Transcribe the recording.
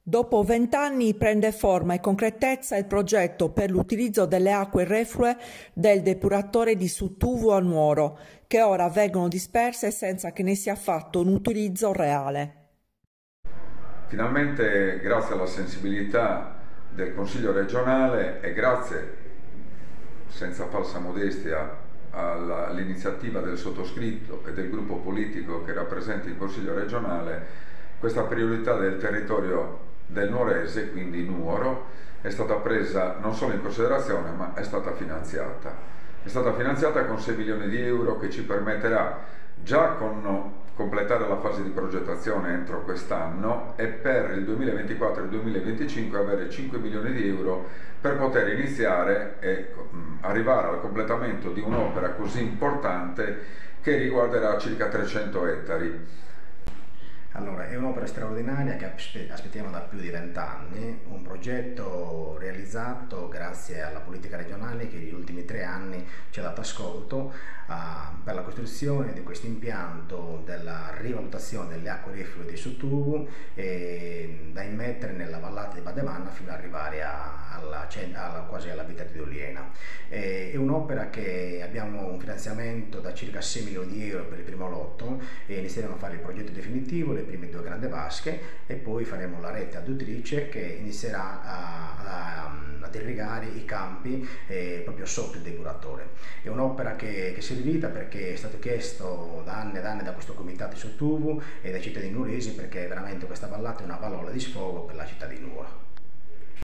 Dopo 20 anni prende forma e concretezza il progetto per l'utilizzo delle acque reflue del depuratore di Suttuvu a Nuoro, che ora vengono disperse senza che ne sia fatto un utilizzo reale. Finalmente, grazie alla sensibilità del Consiglio regionale e grazie, senza falsa modestia, all'iniziativa del sottoscritto e del gruppo politico che rappresenta il Consiglio regionale, questa priorità del territorio del nuorese, quindi Nuoro, è stata presa non solo in considerazione ma è stata finanziata. È stata finanziata con 6 milioni di euro che ci permetterà già con completare la fase di progettazione entro quest'anno e per il 2024 e il 2025 avere 5 milioni di euro per poter iniziare e arrivare al completamento di un'opera così importante che riguarderà circa 300 ettari. Allora, è un'opera straordinaria che aspettiamo da più di 20 anni, un progetto realizzato grazie alla politica regionale che negli ultimi 3 anni ci ha dato ascolto per la costruzione di questo impianto della rivalutazione delle acque reflue di Suttuvu da immettere nella vallata di Bademanna fino ad arrivare quasi all'abitato di Oliena. È un'opera che abbiamo un finanziamento da circa 6 milioni di euro per il primo lotto e inizieremo a fare il progetto definitivo, le prime 2 grandi vasche e poi faremo la rete adduttrice che inizierà ad irrigare i campi proprio sotto il depuratore. È un'opera che è servita perché è stato chiesto da anni ed anni da questo comitato di Suttuvu e dai cittadini nuoresi, perché veramente questa vallata è una valvola di sfogo per la città di Nuoro.